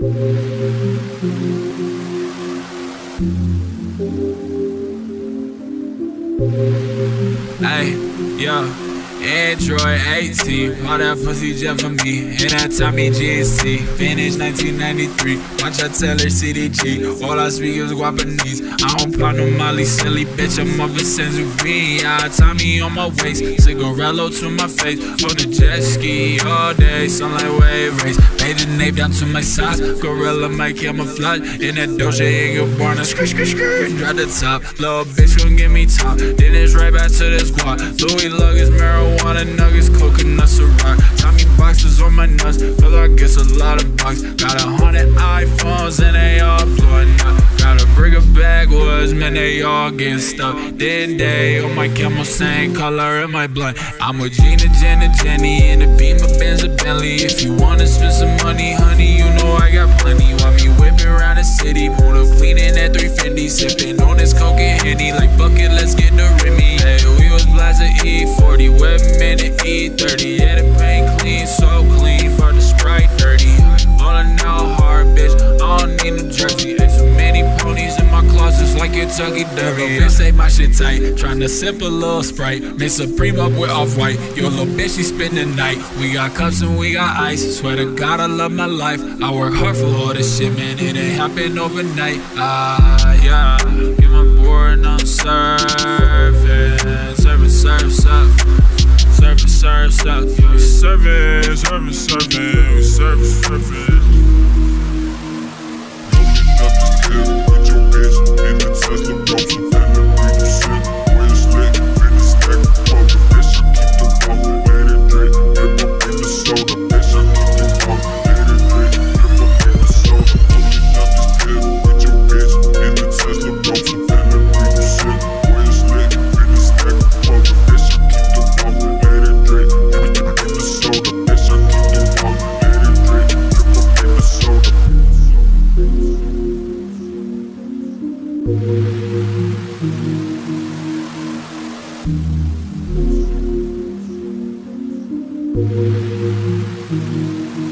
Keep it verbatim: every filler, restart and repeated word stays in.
Hey, yo, Android eighteen, all that pussy just for me. And that Tommy G S C, finished nineteen ninety-three. Watch I tell her C D G, all I speak is Guapanese. I don't pop no Molly, silly bitch, I'm off a Sanzarine. Yeah, Tommy on my waist, cigarello to my face. On the jet ski all day, sunlight wave race. Made the name down to my socks, gorilla my camouflage. In that Doja and Gabbana, skr skr skr, drop the top. Little bitch gon' give me top, then it's right back to this squad. Louis luggage, marijuana nuggets, coconuts a rock. Tommy boxes on my nuts, cause I guess a lot of bucks. Got a hundred iPhones and they all blowing up. Gotta bring a backwoods, man, they all getting stuck. Then day on my camel, same color in my blood. I'm with Gina, Jenna, Jenny, in the Beamer, Benz, a Bentley. If you wanna spend some money, honey, you know I got plenty. Want me whipping around the city, pull up clean in that three fifty, sipping on this coke and Henny. Like fuck it, let's get the Remy. Hey, we was blasting E forty, whipping in the E thirty. Yeah, the paint clean, so clean, but the Sprite dirty. All in out hard, bitch, I don't need no jersey. Hey, so many ponies in my closets like Kentucky Derby. Bitch say my shit tight, tryna sip a little Sprite. Mix Supreme up with Off-White, your little bitch, she spend the night. We got cups and we got ice, swear to God I love my life. I work hard for all this shit, man, it ain't happen overnight. Ah, yeah, get my board and I'm surfing. Surfing, surf, surf. Surfing, surf, surf. Yeah, surfing, surfing, surfing. Surfing, surfing. With your bitch in the Tesla Roadster, and the green shit. When it's lit, finna stack the pump. Bitch, I keep the pump, let it drink. Dip up in the soda, bitch, I keep the pump, let it drink. Dip up in the soda, pulling up this tip. With your bitch in the Tesla Roadster, and the green shit. When it's lit, finna stack the pump. Bitch, I keep the pump, let it drink. Dip up in the soda, bitch, I keep the pump, let it drink. Dip up in the soda. Thank you.